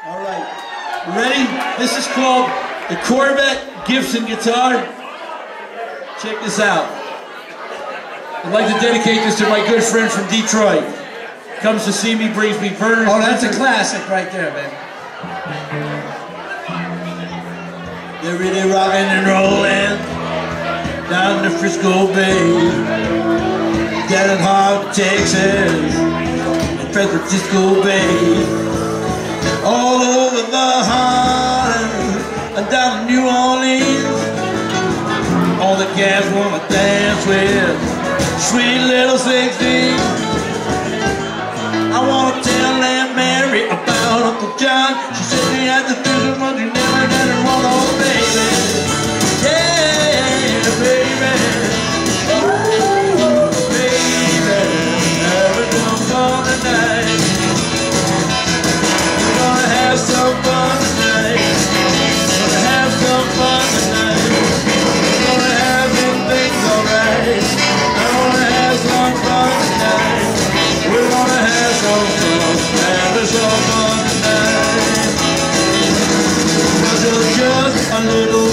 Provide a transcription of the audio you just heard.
All right, ready? This is called the Corvette Gibson guitar. Check this out. I'd like to dedicate this to my good friend from Detroit. Comes to see me, brings me burgers. Oh, that's a classic right there, man. They're really rocking and rolling down the Frisco Bay, down in Hog, Texas, and Francisco Bay, all over the Harlem and down to New Orleans. All the cats wanna dance with sweet little 16. I wanna tell Aunt Mary about Uncle John. She said he had the vision, but he never got it wrong, oh baby. Yeah, baby. Ooh, baby. Have it some fun tonight. We're gonna have some fun tonight. Gonna have some fun tonight. We're gonna have them things alright. I wanna have some fun tonight. We're gonna have some fun, have some fun tonight. Just a little